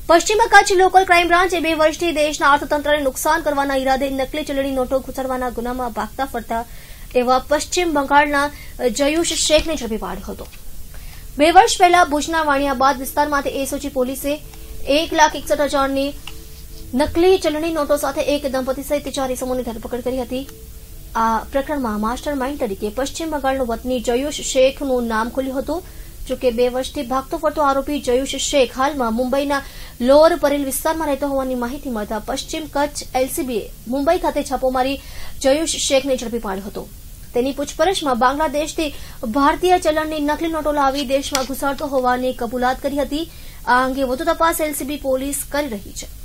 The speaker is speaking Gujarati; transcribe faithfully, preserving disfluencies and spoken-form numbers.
પશ્ચિમ કચ્છ લોકલ ક્રાઇમ બ્રાન્ચે બે વર્ષથી દેશના અર્થતંત્રને નુકસાન કરવાના ઈરાદે નકલી ચલણી નોટો ઘૂંટડવાના ગુનામાં ભાગતા ફરતા એવા પશ્ચિમ બંગાળના જયુષ શેખને ઝડપી પાડ્યો હતો। બે વર્ષ પહેલા ભુજના વાણિયાબાદ વિસ્તારમાંથી એસઓજી પોલીસે એક લાખ એકસઠ હજારની નકલી ચલણી નોટો સાથે એક દંપતી સહિત ચાર ઇસમોની ધરપકડ કરી હતી। આ પ્રકરણમાં માસ્ટર માઇન્ડ તરીકે પશ્ચિમ બંગાળનો વતની જયુષ શેખનું નામ ખુલ્યું હતું। જોકે બે વર્ષથી ભાગતો ફરતો આરોપી જયુષ શેખ હાલમાં મુંબઈના લોઅર પરેલ વિસ્તારમાં રહેતો હોવાની માહિતી મળતા પશ્ચિમ કચ્છ એલસીબીએ મુંબઈ ખાતે છાપો મારી જયુષ શેખને ઝડપી પાડ્યો હતો। તેની પૂછપરછમાં બાંગ્લાદેશથી ભારતીય ચલણની નકલી નોટો લાવી દેશમાં ઘુસાડતો હોવાની કબૂલાત કરી હતી। આ અંગે વધુ તપાસ એલસીબી પોલીસ કરી રહી છે।